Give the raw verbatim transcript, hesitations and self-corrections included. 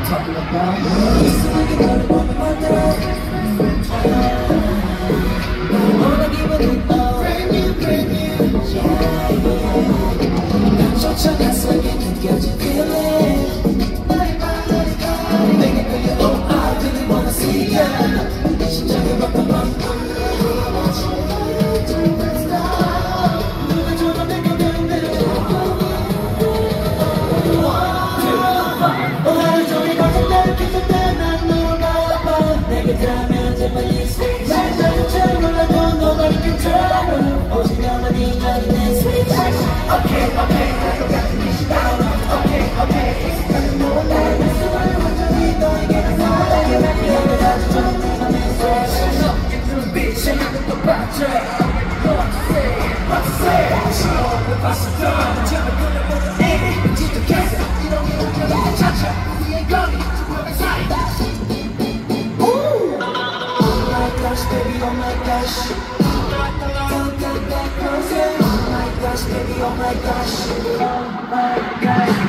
talking about. 이상하게 너를 보면 만들어. Wanna give it a brand new, brand new. Yeah, yeah. 쫓아간 속에 느껴진 feeling. 나의 마음이 내게 끌려. Oh, I really wanna see ya. 심장이 벅벅벅. Baby, oh my gosh. Don't get that close. Oh my gosh, baby, oh my gosh. Oh my gosh.